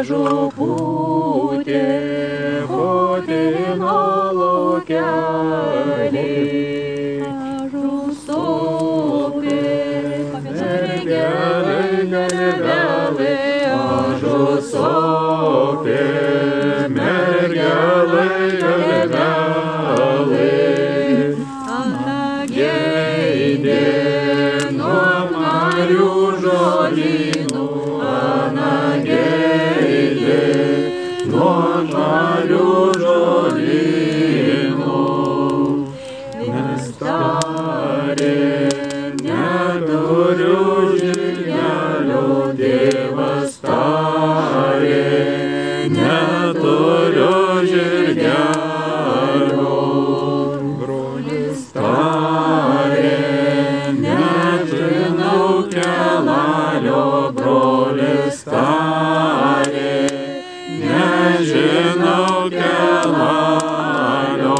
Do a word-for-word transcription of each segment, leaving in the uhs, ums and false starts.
Župutė Chotino laukelį, Žusopė mergelė, mergelė, Žusopė mergelė, mergelė, Anageidė nuo marių žolynų, Anageidė nuo marių žolynų, nes tarė, neturiu žirgelio, Dievas tarė, neturiu žirgelio, brolis tarė, nežinau kelelio, brolis tarė, nežinau kelelio,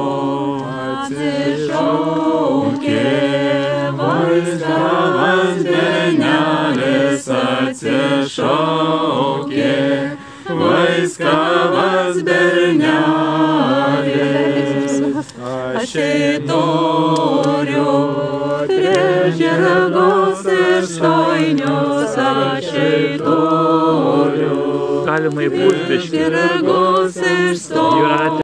atsišaukė vaizdavas bernelis, atsišaukė vaizdavas bernelis, aš įturiu tris žirgus ir štoinius, aš įturiu galima įpūsti žirgus ir štoinius.